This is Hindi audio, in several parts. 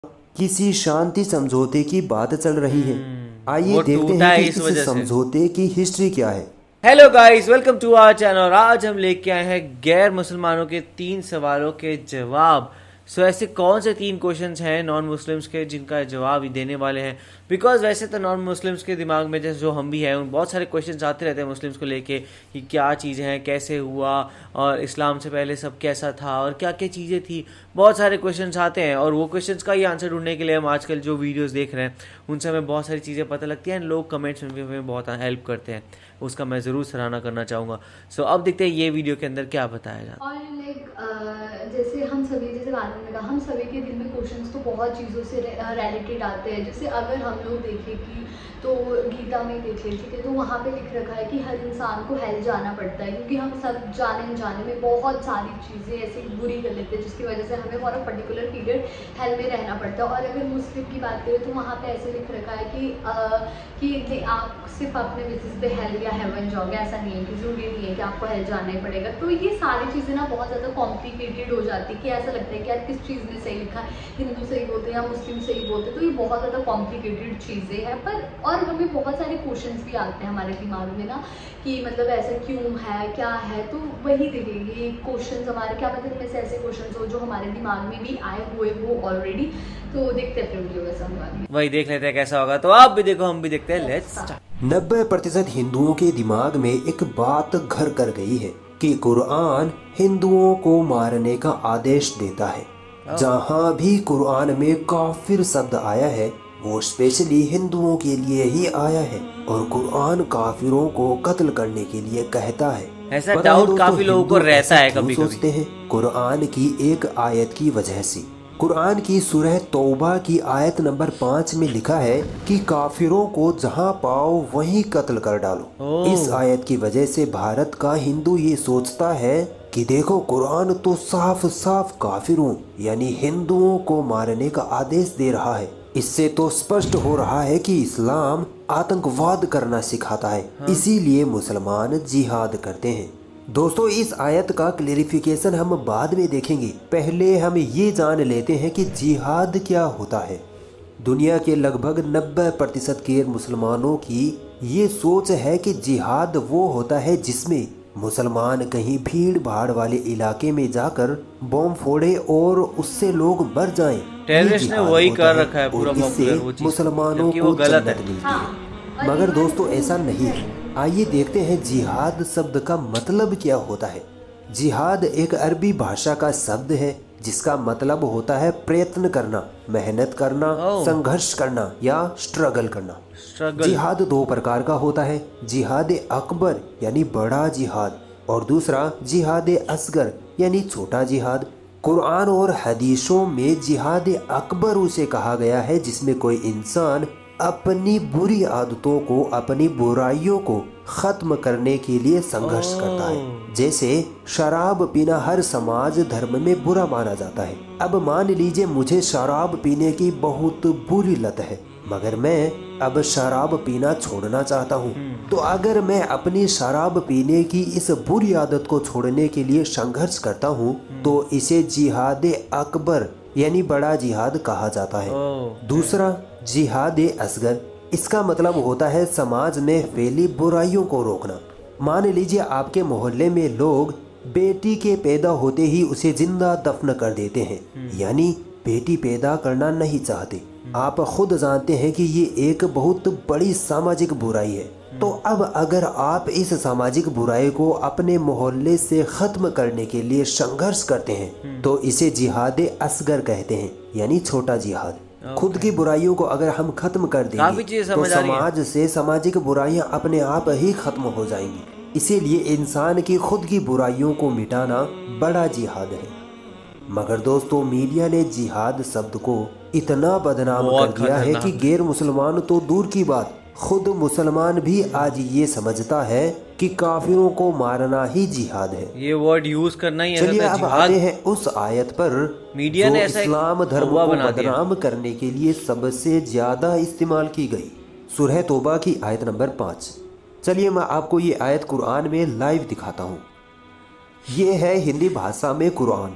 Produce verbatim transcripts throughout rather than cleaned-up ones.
किसी शांति समझौते की बात चल रही है। आइए वो देखते टूटा हैं है कि इस इस वजह से। समझौते की हिस्ट्री क्या है। Hello guys, welcome to our channel. और आज हम लेके आए हैं गैर मुसलमानों के तीन सवालों के जवाब। सो ऐसे कौन से तीन क्वेश्चंस हैं नॉन मुस्लिम्स के जिनका जवाब ही देने वाले हैं। बिकॉज वैसे तो नॉन मुस्लिम्स के दिमाग में जैसे जो हम भी हैं उन बहुत सारे क्वेश्चंस आते रहते हैं मुस्लिम्स को लेके कि क्या चीज़ें हैं, कैसे हुआ, और इस्लाम से पहले सब कैसा था, और क्या क्या चीज़ें थी। बहुत सारे क्वेश्चंस आते हैं और वो क्वेश्चंस का ही आंसर ढूंढने के लिए हम आजकल जो वीडियोस देख रहे हैं उनसे हमें बहुत सारी चीज़ें पता लगती हैं। लोग कमेंट्स में भी हमें बहुत हेल्प करते हैं, उसका मैं ज़रूर सराहना करना चाहूँगा। सो so, अब देखते हैं ये वीडियो के अंदर क्या बताया जाता है। और लाइक जैसे हम सभी जैसे बात में कहा हम सभी के दिल में क्वेश्चंस तो बहुत चीज़ों से रिलेटेड आते हैं। जैसे अगर हम लोग देखें कि तो गीता में देख लें, ठीक है, तो वहाँ पे लिख रखा है कि हर इंसान को हेल जाना पड़ता है, क्योंकि हम सब जाने अनजाने में बहुत सारी चीज़ें ऐसी बुरी कर लेते हैं जिसकी वजह से हमें for a particular period hell में रहना पड़ता है। और अगर मुस्लिम की बात करें तो वहाँ पे ऐसे लिख रखा है कि आ, कि आप सिर्फ अपने बेसिस पे हेल या हेवन जाओगे, ऐसा नहीं है कि जरूरी नहीं है कि आपको हेल जाना ही पड़ेगा। तो ये सारी चीज़ें ना बहुत ज़्यादा कॉम्प्लिकेटेड हो जाती है कि ऐसा लगता है कि यार किस चीज़ में सही लिखा है, हिंदू सही बोलते हैं या मुस्लिम सही बोलते हैं। तो ये बहुत ज़्यादा कॉम्प्लिकेटेड चीज़ें हैं। पर और हमें बहुत सारे क्वेश्चंस भी आते हैं हमारे दिमाग में ना कि मतलब ऐसा क्यों है, क्या है। तो वही देखेंगे क्वेश्चंस हमारे, क्या पता इनमें से ऐसे क्वेश्चंस हो जो हमारे दिमाग में भी आए हुए वो ऑलरेडी। तो देखते हैं फिर वीडियो कैसा होने वाली है, वही देख लेते हैं कैसा होगा। तो आप भी देखो, हम भी देखते हैं। Let's start. नब्बे प्रतिशत हिंदुओं के दिमाग में एक बात घर कर गई है कि कुरान हिंदुओं को मारने का आदेश देता है। जहाँ भी कुरान में काफिर शब्द आया है वो स्पेशली हिंदुओं के लिए ही आया है और कुरान काफिरों को कत्ल करने के लिए कहता है। ऐसा डाउट काफी लोगों को रहता है कभी कभी। सोचते हैं कुरान की एक आयत की वजह से। कुरान की सूरह तौबा की आयत नंबर पाँच में लिखा है कि काफिरों को जहां पाओ वहीं कत्ल कर डालो। इस आयत की वजह से भारत का हिंदू ये सोचता है कि देखो कुरान तो साफ साफ काफिरों यानी हिंदुओं को मारने का आदेश दे रहा है। इससे तो स्पष्ट हो रहा है कि इस्लाम आतंकवाद करना सिखाता है। हाँ। इसीलिए मुसलमान जिहाद करते हैं। दोस्तों इस आयत का क्लेरिफिकेशन हम बाद में देखेंगे। पहले हम ये जान लेते हैं कि जिहाद क्या होता है। दुनिया के लगभग नब्बे प्रतिशत गैर मुसलमानों की ये सोच है कि जिहाद वो होता है जिसमें मुसलमान कहीं भीड़ भाड़ वाले इलाके में जाकर बम फोड़े और उससे लोग मर जाएं। टेररिस्ट ने वही कर रखा है पूरा पॉपुलर वो चीज़, मुसलमानों को गलत है। मिलती है। मगर दोस्तों ऐसा नहीं है। आइए देखते हैं जिहाद शब्द का मतलब क्या होता है। जिहाद एक अरबी भाषा का शब्द है जिसका मतलब होता है प्रयत्न करना, मेहनत करना, संघर्ष करना या स्ट्रगल करना। स्ट्रगल। जिहाद दो प्रकार का होता है, जिहाद अकबर यानी बड़ा जिहाद और दूसरा जिहाद असगर यानी छोटा जिहाद। कुरान और हदीसों में जिहाद अकबर उसे कहा गया है जिसमें कोई इंसान अपनी बुरी आदतों को, अपनी बुराइयों को खत्म करने के लिए संघर्ष करता है। जैसे शराब पीना हर समाज धर्म में बुरा माना जाता है। अब मान लीजिए मुझे शराब पीने की बहुत बुरी लत है मगर मैं अब शराब पीना छोड़ना चाहता हूँ। तो अगर मैं अपनी शराब पीने की इस बुरी आदत को छोड़ने के लिए संघर्ष करता हूँ तो इसे जिहाद अकबर यानी बड़ा जिहाद कहा जाता है। दूसरा जिहाद असगर, इसका मतलब होता है समाज में फैली बुराइयों को रोकना। मान लीजिए आपके मोहल्ले में लोग बेटी के पैदा होते ही उसे जिंदा दफन कर देते हैं, यानी बेटी पैदा करना नहीं चाहते। आप खुद जानते हैं कि ये एक बहुत बड़ी सामाजिक बुराई है। तो अब अगर आप इस सामाजिक बुराई को अपने मोहल्ले से खत्म करने के लिए संघर्ष करते हैं तो इसे जिहाद असगर कहते हैं यानी छोटा जिहाद। खुद की बुराइयों को अगर हम खत्म कर देंगे तो समाज से सामाजिक बुराइयां अपने आप ही खत्म हो जाएंगी। इसीलिए इंसान की खुद की बुराइयों को मिटाना बड़ा जिहाद है। मगर दोस्तों मीडिया ने जिहाद शब्द को इतना बदनाम कर दिया है कि गैर मुसलमान तो दूर की बात, खुद मुसलमान भी आज ये समझता है कि काफिरों को मारना ही जिहाद है। ये वर्ड यूज करना ही। चलिए अब आते हैं उस आयत पर मीडिया ने ऐसा इस्लाम धर्म को बदनाम करने के लिए सबसे ज्यादा इस्तेमाल की गई। सूरह तौबा की आयत नंबर पाँच। चलिए मैं आपको ये आयत कुरान में लाइव दिखाता हूँ। ये है हिंदी भाषा में कुरान।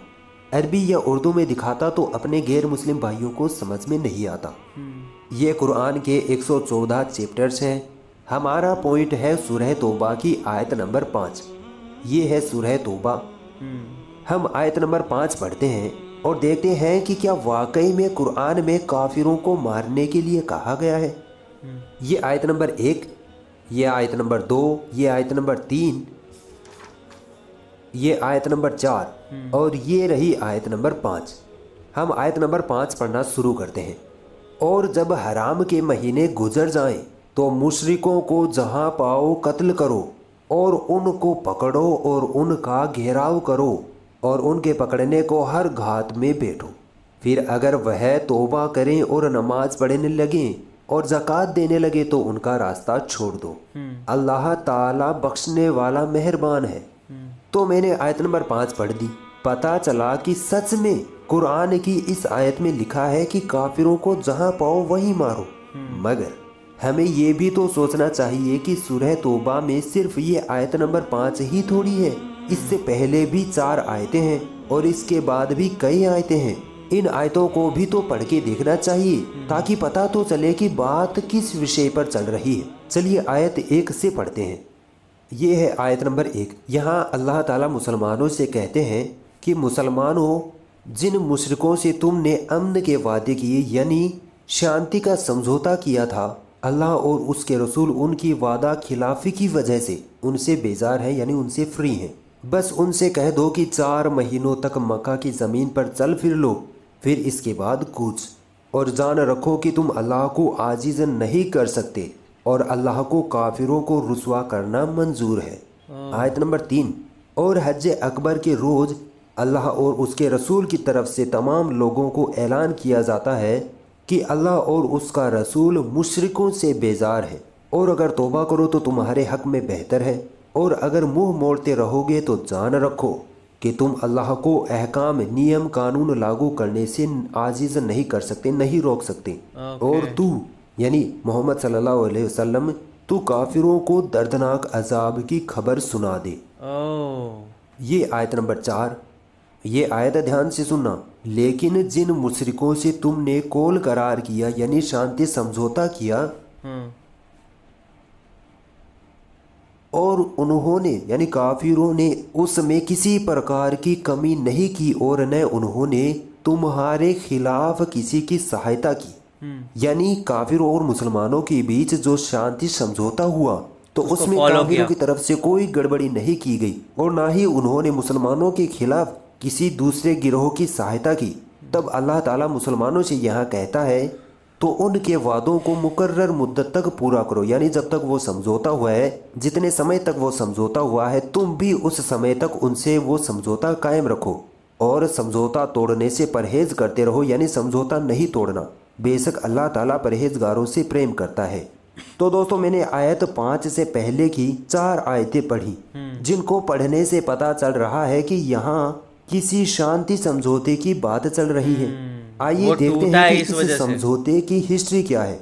अरबी या उर्दू में दिखाता तो अपने गैर मुस्लिम भाइयों को समझ में नहीं आता। ये कुरान के एक सौ चौदह चैप्टर्स हैं। हमारा पॉइंट है सूरह तौबा की आयत नंबर पाँच। ये है सूरह तौबा। हम आयत नंबर पाँच पढ़ते हैं और देखते हैं कि क्या वाकई में कुरान में काफिरों को मारने के लिए कहा गया है। ये आयत नंबर एक, ये आयत नंबर दो, ये आयत नंबर तीन, ये आयत नंबर चार और ये रही आयत नंबर पाँच। हम आयत नंबर पाँच पढ़ना शुरू करते हैं। और जब हराम के महीने गुजर जाएं तो मुशरिकों को जहां पाओ कत्ल करो और उनको पकड़ो और उनका घेराव करो और उनके पकड़ने को हर घात में बैठो। फिर अगर वह तौबा करें और नमाज पढ़ने लगें और ज़कात देने लगे तो उनका रास्ता छोड़ दो। अल्लाह ताला बख्शने वाला मेहरबान है। तो मैंने आयत नंबर पाँच पढ़ दी। पता चला कि सच में कुरान की इस आयत में लिखा है कि काफिरों को जहां पाओ वहीं मारो। मगर हमें ये भी तो सोचना चाहिए कि सूरह तौबा में सिर्फ ये आयत नंबर पाँच ही थोड़ी है। इससे पहले भी चार आयतें हैं और इसके बाद भी कई आयतें हैं। इन आयतों को भी तो पढ़ के देखना चाहिए ताकि पता तो चले कि बात किस विषय पर चल रही है। चलिए आयत एक से पढ़ते हैं। ये है आयत नंबर एक। यहाँ अल्लाह ताला मुसलमानों से कहते हैं कि मुसलमानों, जिन मुशरिकों से तुमने अमन के वादे किए यानी शांति का समझौता किया था, अल्लाह और उसके रसूल उनकी वादा खिलाफी की वजह से उनसे बेजार है यानी उनसे फ्री हैं। बस उनसे कह दो कि चार महीनों तक मक्का की ज़मीन पर चल फिर लो, फिर इसके बाद कूच, और जान रखो कि तुम अल्लाह को आजिज़ नहीं कर सकते और अल्लाह को काफिरों को रुसवा करना मंजूर है। आयत नंबर तीन। और हज अकबर के रोज़ अल्लाह और उसके रसूल की तरफ से तमाम लोगों को ऐलान किया जाता है कि अल्लाह और उसका रसूल मुशरिकों से बेजार है और अगर तौबा करो तो तुम्हारे हक में बेहतर है, और अगर मुंह मोड़ते रहोगे तो जान रखो कि तुम अल्लाह को अहकाम नियम कानून लागू करने से आजिज़ नहीं कर सकते, नहीं रोक सकते। okay. और तू यानी मोहम्मद सल्लल्लाहु अलैहि वसल्लम तू काफिरों को दर्दनाक अजाब की खबर सुना दे। oh. ये आयत नंबर चार। ये आयत ध्यान से सुनना। लेकिन जिन मुशरिकों से तुमने कोल करार किया यानी शांति समझौता किया hmm. और उन्होंने यानी काफिरों ने उसमें किसी प्रकार की कमी नहीं की और न उन्होंने तुम्हारे खिलाफ किसी की सहायता की, यानी काफिरों और मुसलमानों के बीच जो शांति समझौता हुआ तो उसमें काफिरों की तरफ से कोई गड़बड़ी नहीं की गई और ना ही उन्होंने मुसलमानों के खिलाफ किसी दूसरे गिरोह की सहायता की। तब अल्लाह ताला मुसलमानों से यहाँ कहता है तो उनके वादों को मुकर्रर मुद्दत तक पूरा करो, यानी जब तक वो समझौता हुआ है, जितने समय तक वो समझौता हुआ है तुम भी उस समय तक उनसे वो समझौता कायम रखो और समझौता तोड़ने से परहेज करते रहो, यानी समझौता नहीं तोड़ना। बेशक अल्लाह ताला परहेजगारों से प्रेम करता है। तो दोस्तों मैंने आयत पाँच से पहले की चार आयतें पढ़ी जिनको पढ़ने से पता चल रहा है कि यहाँ किसी शांति समझौते की बात चल रही है। आइए देखते हैं कि इस, इस समझौते की हिस्ट्री क्या है।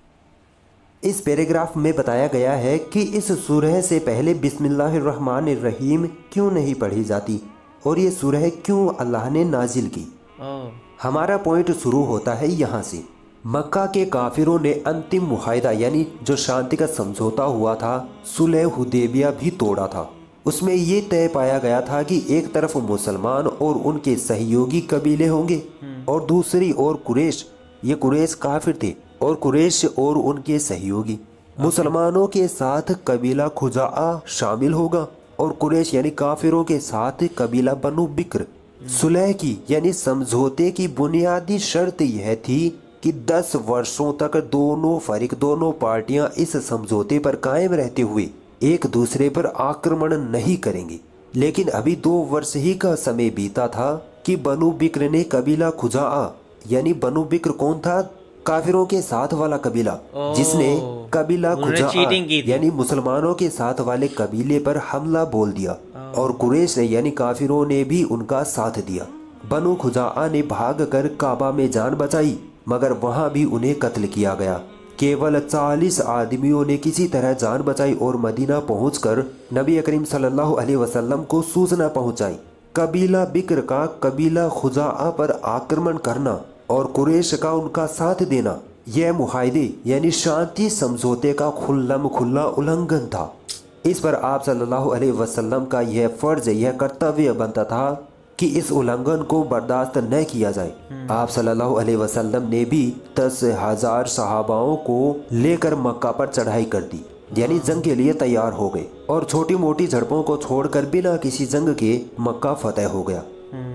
इस पैराग्राफ में बताया गया है कि इस सूरह से पहले बिस्मिल्लाहिर्रहमानिर्रहीम क्यों नहीं पढ़ी जाती और ये सूरह क्यों अल्लाह ने नाजिल की। हमारा पॉइंट शुरू होता है यहाँ से। मक्का के काफिरों ने अंतिम मुआहिदा यानी जो शांति का समझौता हुआ था, सुलह हुदैबिया भी तोड़ा था। उसमें ये तय पाया गया था कि एक तरफ मुसलमान और उनके सहयोगी कबीले होंगे और दूसरी ओर कुरैश, ये कुरैश काफिर थे और कुरैश और उनके सहयोगी। मुसलमानों के साथ कबीला खुजाआ शामिल होगा और कुरैश यानी काफिरों के साथ कबीला बनु बिक्र। सुलह की यानी समझौते की बुनियादी शर्त यह थी कि दस वर्षों तक दोनों फरीक दोनों पार्टियां इस समझौते पर कायम रहते हुए एक दूसरे पर आक्रमण नहीं करेंगे। लेकिन अभी दो वर्ष ही का समय बीता था कि बनु बिक्र ने कबीला खुजाआ यानी बनु बिक्र कौन था, काफिरों के साथ वाला कबीला, जिसने कबीला खुजाआ यानी मुसलमानों के साथ वाले कबीले पर हमला बोल दिया और कुरैश ने यानी काफिरों ने भी उनका साथ दिया। बनु खुजाआ ने भागकर काबा में जान बचाई मगर वहां भी उन्हें कत्ल किया गया। केवल चालीस आदमियों ने किसी तरह जान बचाई और मदीना पहुंचकर नबी करीम सल्लल्लाहु अलैहि वसल्लम को सूचना पहुंचाई। कबीला बिक्र का कबीला खुजाआ पर आक्रमण करना और कुरैश का उनका साथ देना, यह मुआहदे यानी शांति समझौते का खुल्लम खुल्ला उल्लंघन था। इस पर आप सल्लल्लाहु अलैहि वसल्लम का यह फर्ज, यह कर्तव्य बनता था कि इस उल्लंघन को बर्दाश्त न किया जाए। आप सल्लल्लाहु अलैहि वसल्लम ने भी दस हजार सहाबाओं को लेकर मक्का पर चढ़ाई कर दी, यानी जंग के लिए तैयार हो गए और छोटी मोटी झड़पों को छोड़कर बिना किसी जंग के मक्का फतेह हो गया।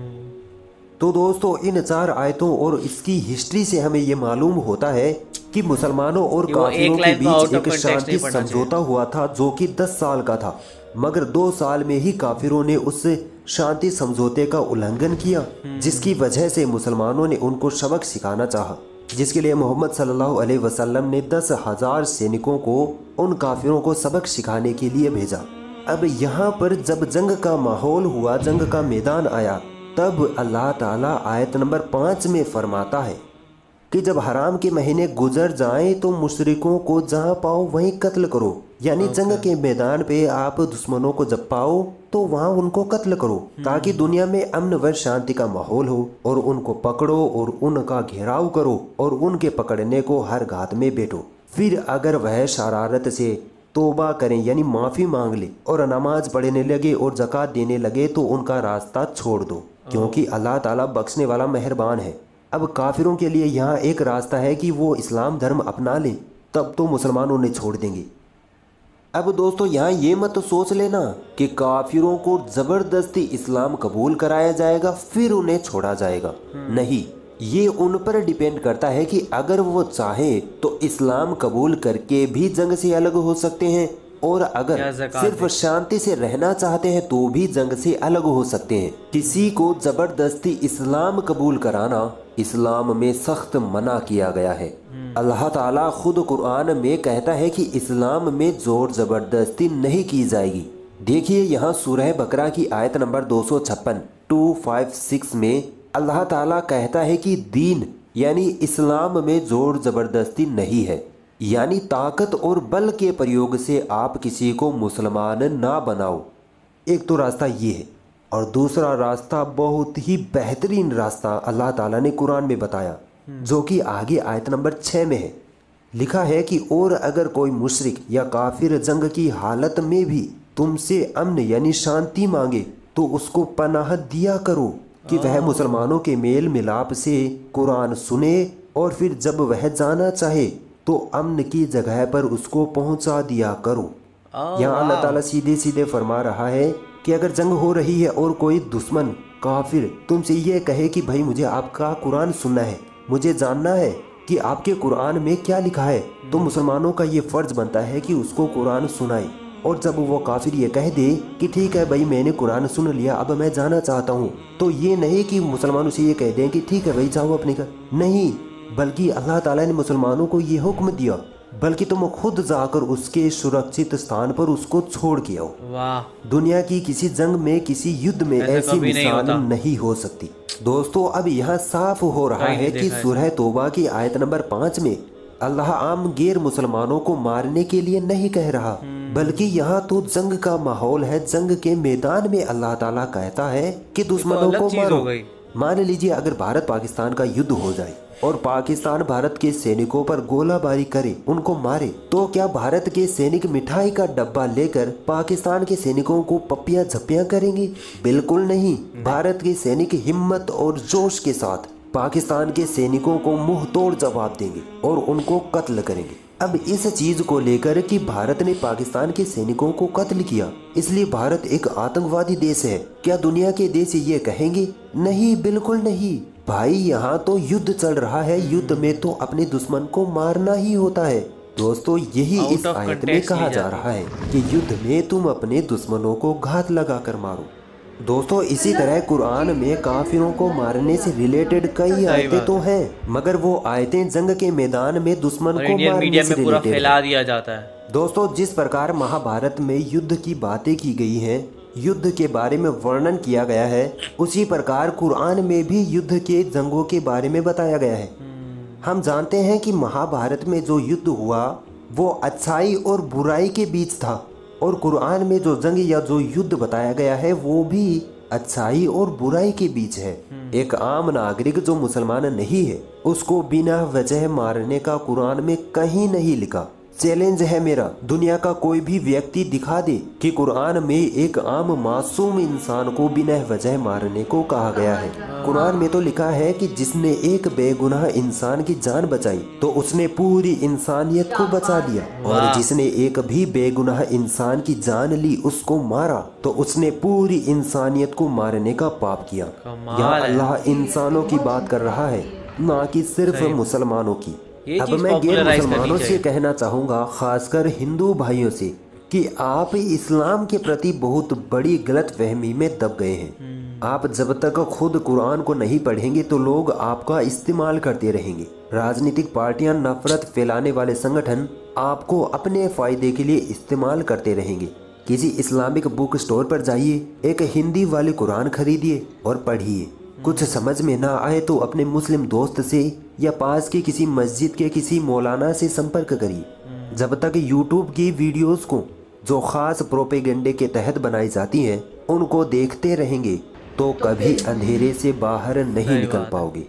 तो दोस्तों, इन चार आयतों और इसकी हिस्ट्री से हमें ये मालूम होता है कि मुसलमानों और काफिरों के बीच एक शांति समझौता हुआ था जो कि दस साल का था, मगर दो साल में ही काफिरों ने उस शांति समझौते का उल्लंघन किया, जिसकी वजह से मुसलमानों ने उनको सबक सिखाना चाहा, जिसके लिए मोहम्मद सल्लल्लाहु अलैहि वसल्लम ने दस हजार सैनिकों को उन काफिरों को सबक सिखाने के लिए भेजा। अब यहाँ पर जब जंग का माहौल हुआ, जंग का मैदान आया, तब अल्लाह ताला आयत नंबर पाँच में फरमाता है कि जब हराम के महीने गुजर जाएं तो मुशरिकों को जहाँ पाओ वहीं कत्ल करो, यानी जंग के मैदान पे आप दुश्मनों को जब पाओ तो वहाँ उनको कत्ल करो, ताकि दुनिया में अमन व शांति का माहौल हो, और उनको पकड़ो और उनका घेराव करो और उनके पकड़ने को हर घात में बैठो। फिर अगर वह शरारत से तोबा करें यानी माफ़ी मांग ले और नमाज पढ़ने लगे और ज़कात देने लगे तो उनका रास्ता छोड़ दो, क्योंकि अल्लाह ताला बख्शने वाला मेहरबान है। अब काफिरों के लिए यहाँ एक रास्ता है कि वो इस्लाम धर्म अपना लें, तब तो मुसलमान उन्हें छोड़ देंगे। अब दोस्तों, यहाँ ये मत सोच लेना कि काफिरों को ज़बरदस्ती इस्लाम कबूल कराया जाएगा फिर उन्हें छोड़ा जाएगा। नहीं, ये उन पर डिपेंड करता है कि अगर वो चाहे तो इस्लाम कबूल करके भी जंग से अलग हो सकते हैं, और अगर सिर्फ शांति से रहना चाहते हैं तो भी जंग से अलग हो सकते हैं। किसी को जबरदस्ती इस्लाम कबूल कराना इस्लाम में सख्त मना किया गया है। अल्लाह ताला खुद कुरान में कहता है कि इस्लाम में जोर जबरदस्ती नहीं की जाएगी। देखिए यहाँ सूरह बकरा की आयत नंबर दो सौ छप्पन टू फाइव सिक्स में अल्लाह ताला कहता है कि दीन यानी इस्लाम में जोर जबरदस्ती नहीं है, यानी ताकत और बल के प्रयोग से आप किसी को मुसलमान ना बनाओ। एक तो रास्ता ये है, और दूसरा रास्ता बहुत ही बेहतरीन रास्ता अल्लाह ताला ने कुरान में बताया, जो कि आगे आयत नंबर छः में है। लिखा है कि और अगर कोई मुशरिक या काफिर जंग की हालत में भी तुमसे अमन यानी शांति मांगे तो उसको पनाह दिया करो कि वह मुसलमानों के मेल मिलाप से कुरान सुने, और फिर जब वह जाना चाहे तो अमन की जगह पर उसको पहुंचा दिया करो। यहाँ अल्लाह ताला सीधे सीधे फरमा रहा है कि अगर जंग हो रही है और कोई दुश्मन काफिर तुमसे ये कहे कि भाई मुझे आपका कुरान सुनना है, मुझे जानना है कि आपके कुरान में क्या लिखा है, तो मुसलमानों का ये फर्ज बनता है कि उसको कुरान सुनाए। और जब वो काफिर ये कह दे कि ठीक है भाई मैंने कुरान सुन लिया, अब मैं जाना चाहता हूँ, तो ये नहीं कि मुसलमानों से ये कह दें कि ठीक है भाई जाओ अपने घर, नहीं, बल्कि अल्लाह ताला ने मुसलमानों को ये हुक्म दिया बल्कि तुम खुद जाकर उसके सुरक्षित स्थान पर उसको छोड़ के आओ। वाह, दुनिया की किसी जंग में, किसी युद्ध में ऐसी मिसाल नहीं, नहीं हो सकती। दोस्तों, अब यहाँ साफ हो रहा है कि सूरह तौबा की आयत नंबर पाँच में अल्लाह आम गैर मुसलमानों को मारने के लिए नहीं कह रहा, बल्कि यहाँ तो जंग का माहौल है। जंग के मैदान में अल्लाह ताला कहता है कि दुश्मनों को मारो। मान लीजिए अगर भारत पाकिस्तान का युद्ध हो जाए और पाकिस्तान भारत के सैनिकों पर गोलाबारी करे, उनको मारे, तो क्या भारत के सैनिक मिठाई का डब्बा लेकर पाकिस्तान के सैनिकों को पप्पियां झप्पियां करेंगे? बिल्कुल नहीं। भारत के सैनिक हिम्मत और जोश के साथ पाकिस्तान के सैनिकों को मुंह तोड़ जवाब देंगे और उनको कत्ल करेंगे। अब इस चीज को लेकर कि भारत ने पाकिस्तान के सैनिकों को कत्ल किया, इसलिए भारत एक आतंकवादी देश है, क्या दुनिया के देश ये कहेंगे? नहीं, बिल्कुल नहीं भाई। यहाँ तो युद्ध चल रहा है, युद्ध में तो अपने दुश्मन को मारना ही होता है। दोस्तों, यही इस आयत में कहा जा रहा है कि युद्ध में तुम अपने दुश्मनों को घात लगाकर मारो। दोस्तों, इसी तरह कुरान में काफिरों को मारने से रिलेटेड कई आयतें तो हैं, मगर वो आयतें जंग के मैदान में दुश्मन को मारने से रिलेटेड फैला दिया जाता है। दोस्तों, जिस प्रकार महाभारत में युद्ध की बातें की गई हैं, युद्ध के बारे में वर्णन किया गया है, उसी प्रकार कुरान में भी युद्ध के जंगों के बारे में बताया गया है। हम जानते हैं कि महाभारत में जो युद्ध हुआ वो अच्छाई और बुराई के बीच था, और कुरान में जो जंग या जो युद्ध बताया गया है वो भी अच्छाई और बुराई के बीच है। एक आम नागरिक जो मुसलमान नहीं है उसको बिना वजह मारने का कुरान में कहीं नहीं लिखा। चैलेंज है मेरा, दुनिया का कोई भी व्यक्ति दिखा दे कि कुरान में एक आम मासूम इंसान को बिना वजह मारने को कहा गया है। कुरान में तो लिखा है कि जिसने एक बेगुनाह इंसान की जान बचाई तो उसने पूरी इंसानियत को बचा लिया, और जिसने एक भी बेगुनाह इंसान की जान ली उसको मारा तो उसने पूरी इंसानियत को मारने का पाप किया। यहाँ अल्लाह इंसानों की बात कर रहा है, ना कि सिर्फ मुसलमानों की। अब मैं गैर मुसलमानों से कहना चाहूँगा, खासकर हिंदू भाइयों से, कि आप इस्लाम के प्रति बहुत बड़ी गलत फहमी में दब गए हैं। आप जब तक खुद कुरान को नहीं पढ़ेंगे तो लोग आपका इस्तेमाल करते रहेंगे। राजनीतिक पार्टियां, नफरत फैलाने वाले संगठन आपको अपने फायदे के लिए इस्तेमाल करते रहेंगे। किसी इस्लामिक बुक स्टोर पर जाइए, एक हिंदी वाली कुरान खरीदिए और पढ़िए। कुछ समझ में ना आए तो अपने मुस्लिम दोस्त से या पास के किसी मस्जिद के किसी मौलाना से संपर्क करिए। जब तक यूट्यूब की वीडियोस को जो खास प्रोपेगेंडे के तहत बनाई जाती हैं उनको देखते रहेंगे तो कभी अंधेरे से बाहर नहीं निकल पाओगे।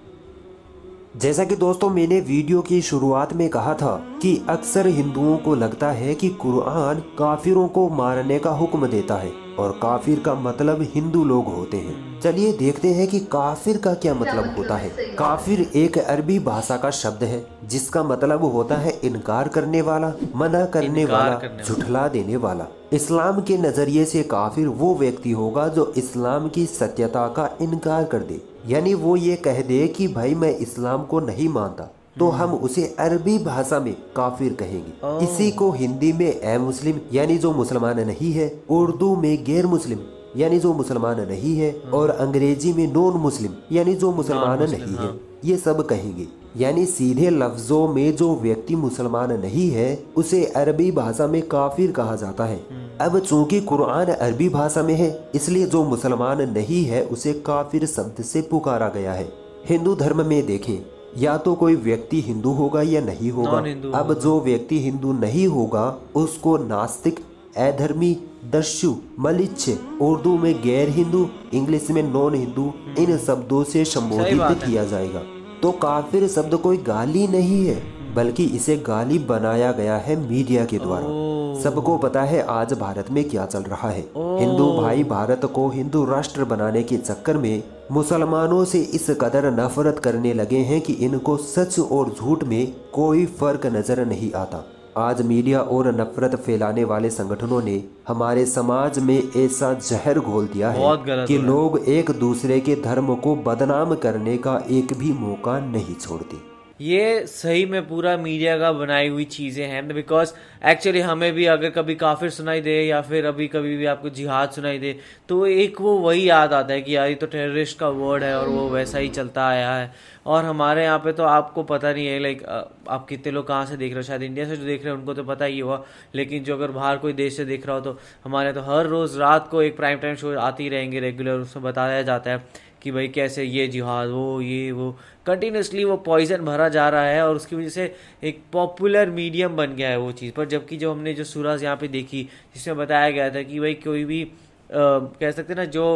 जैसा कि दोस्तों मैंने वीडियो की शुरुआत में कहा था कि अक्सर हिंदुओं को लगता है कि कुरान काफिरों को मारने का हुक्म देता है और काफिर का मतलब हिंदू लोग होते हैं। चलिए देखते हैं कि काफिर का क्या मतलब होता है। काफिर एक अरबी भाषा का शब्द है जिसका मतलब होता है इनकार करने वाला, मना करने वाला, झुठला देने वाला। इस्लाम के नजरिए से काफिर वो व्यक्ति होगा जो इस्लाम की सत्यता का इनकार कर दे, यानी वो ये कह दे कि भाई मैं इस्लाम को नहीं मानता, तो हम उसे अरबी भाषा में काफिर कहेंगे। इसी को हिंदी में ए मुस्लिम यानी जो मुसलमान नहीं है, उर्दू में गैर मुस्लिम यानी जो मुसलमान नहीं है, और अंग्रेजी में नॉन मुस्लिम यानी जो मुसलमान नहीं है, ये सब कहेंगे। यानी सीधे लफ्जों में जो व्यक्ति मुसलमान नहीं है उसे अरबी भाषा में काफिर कहा जाता है। अब चूंकि कुरान अरबी भाषा में है इसलिए जो मुसलमान नहीं है उसे काफिर शब्द से पुकारा गया है। हिंदू धर्म में देखें, या तो कोई व्यक्ति हिंदू होगा या नहीं होगा। अब जो व्यक्ति हिंदू नहीं होगा उसको नास्तिक, अधर्मी, दस्यु, मलिच्छ, उर्दू में गैर हिंदू, इंग्लिश में नॉन हिंदू, इन शब्दों से संबोधित किया जाएगा। तो काफिर शब्द कोई गाली नहीं है बल्कि इसे गाली बनाया गया है मीडिया के द्वारा। सबको पता है आज भारत में क्या चल रहा है। हिंदू भाई भारत को हिंदू राष्ट्र बनाने के चक्कर में मुसलमानों से इस कदर नफरत करने लगे हैं कि इनको सच और झूठ में कोई फर्क नजर नहीं आता। आज मीडिया और नफरत फैलाने वाले संगठनों ने हमारे समाज में ऐसा जहर घोल दिया है कि लोग एक दूसरे के धर्म को बदनाम करने का एक भी मौका नहीं छोड़ते। ये सही में पूरा मीडिया का बनाई हुई चीजें हैं, बिकॉज एक्चुअली हमें भी अगर कभी काफिर सुनाई दे या फिर अभी कभी भी आपको जिहाद सुनाई दे तो एक वो वही याद आता है कि यार ये तो टेररिस्ट का वर्ड है और वो वैसा ही चलता आया है। और हमारे यहाँ पे तो आपको पता नहीं है, लाइक आप कितने लोग कहाँ से देख रहे हो, शायद इंडिया से जो देख रहे हो उनको तो पता ही हुआ, लेकिन जो अगर बाहर कोई देश से देख रहा हो तो हमारे तो हर रोज रात को एक प्राइम टाइम शो आती रहेंगे रेगुलर, उसमें बताया जाता है कि भाई कैसे ये जिहाद वो ये वो कंटिन्यूसली वो पॉइजन भरा जा रहा है और उसकी वजह से एक पॉपुलर मीडियम बन गया है वो चीज़। पर जबकि जो हमने जो सूरज यहाँ पे देखी जिसमें बताया गया था कि भाई कोई भी आ, कह सकते ना जो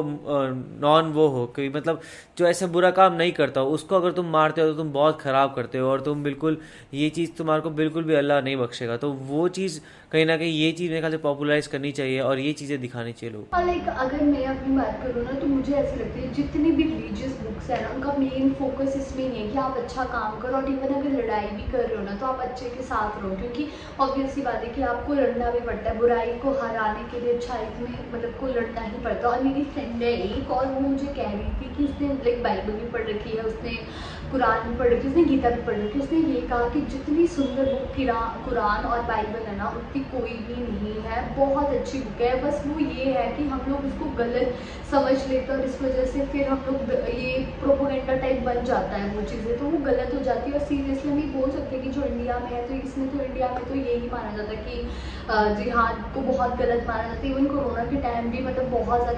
नॉन वो हो, कोई मतलब जो ऐसा बुरा काम नहीं करता हो उसको अगर तुम मारते हो तो तुम बहुत ख़राब करते हो और तुम बिल्कुल ये चीज़ तुम्हारे को बिल्कुल भी अल्लाह नहीं बख्शेगा। तो वो चीज़ कहीं ना कहीं ये चीज़ मेरे ख्याल से पॉपुलराइज करनी चाहिए और ये चीज़ें दिखानी चाहिए लोग। लाइक अगर मैं अपनी बात करूँ ना तो मुझे ऐसी लगती है जितनी भी रिलीजियस बुक्स है ना उनका मेन फोकस इसमें नहीं है कि आप अच्छा काम करो, और इवन अगर लड़ाई भी कर रहे हो ना तो आप अच्छे के साथ रहो, क्योंकि ऑब्वियसली बात है कि आपको लड़ना भी पड़ता है, बुराई को हराने के लिए अच्छाई में मतलब को लड़ना ही पड़ता है। और मेरी फ्रेंड है एक, और वो मुझे कह रही थी कि उसने लाइक बाइबल भी पढ़ रखी है, उसने कुरान भी पढ़ रखी है, उसने गीता भी पढ़ रखी है। उसने ये कहा कि जितनी सुंदर बुक कुरान और बाइबल है ना उतनी कोई भी नहीं है, बहुत अच्छी बुक है। बस वो ये है कि हम लोग उसको गलत समझ लेते हैं और इस वजह से फिर हम लोग ये प्रोपोगेंडा टाइप बन जाता है वो चीज़ें, तो वो गलत हो जाती है। और सीरियसली हम ये बोल सकते हैं कि जो इंडिया में है तो इसमें तो इंडिया में तो यही माना जाता है कि जिहाद को बहुत गलत माना जाता है। इवन कोरोना के टाइम भी मतलब बहुत ज़्यादा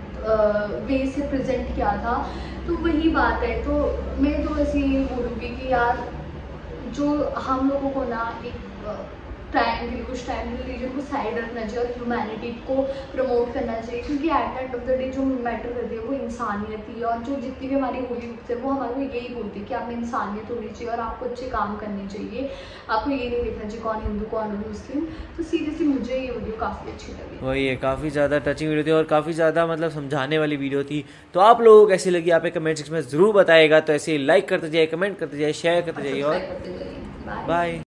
गलत वे से प्रेजेंट किया था। तो वही बात है, तो मैं तो ऐसे ये बोलूँगी कि यार जो हम लोगों को ना एक टाइम कुछ टाइम रिलीजन को साइड रखना चाहिए और ह्यूमैनिटी को प्रमोट करना चाहिए, क्योंकि at the end of the day जो मैटर करती है वो इंसानियत ही है। और जो जितनी भी हमारी होली बुक्स है वो हमारे को यही बोलती है कि आप में इंसानियत होनी चाहिए और आपको अच्छे काम करने चाहिए, आपको ये नहीं देखना चाहिए कौन हिंदू कौन मुस्लिम। तो सीरियसली मुझे ये वीडियो काफ़ी अच्छी लगी। वही है, काफ़ी ज़्यादा टचिंग वीडियो थी और काफ़ी ज़्यादा मतलब समझाने वाली वीडियो थी। तो आप लोगों को कैसी लगी आप कमेंट सेक्शन में ज़रूर बताएगा। तो ऐसे लाइक करते जाइए, कमेंट करते जाइए, शेयर करते जाइए और बाय।